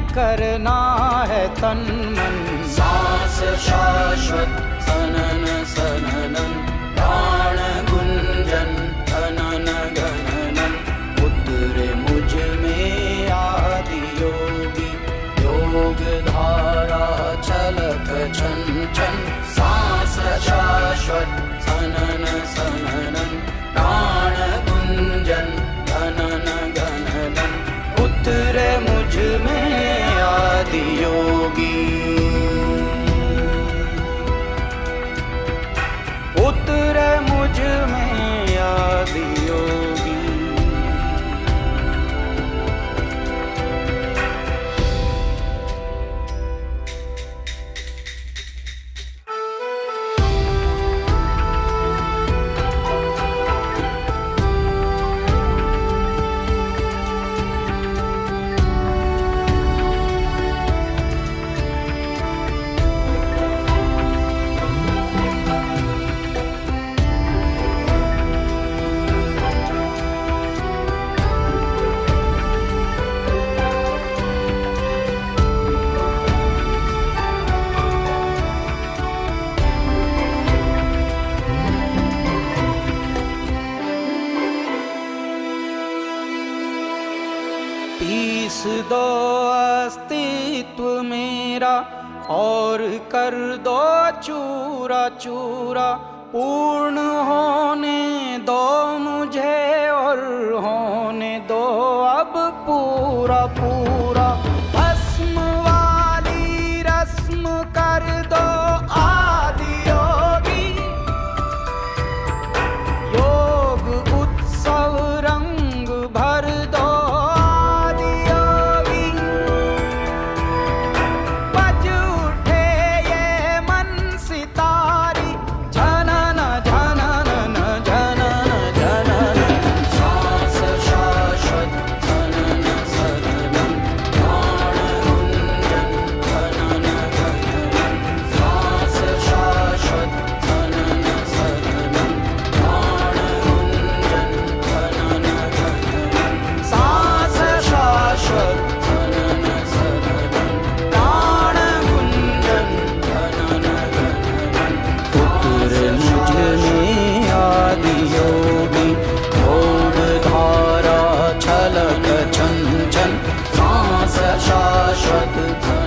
करना है तन मन। सांस शाश्वत सनन सननन, प्राण गुंजन धनन गणनन। उतरे मुझ में आदि योगी, योग धारा छलक छन छन। सांस शाश्वत सनन सननन, प्राण गुंजन धनन गणनन। उतरे मुझ में आदि योगी, उतरे मुझ में आदि योगी। पीस दो अस्तित्व मेरा और कर दो चूरा चूरा। पूर्ण होने दो मुझे और होने दो अब पूरा पूरा। भस्म वाली रस्म कर दो आदि योगी, योग उत्सव रंग भर दो शाश्वत।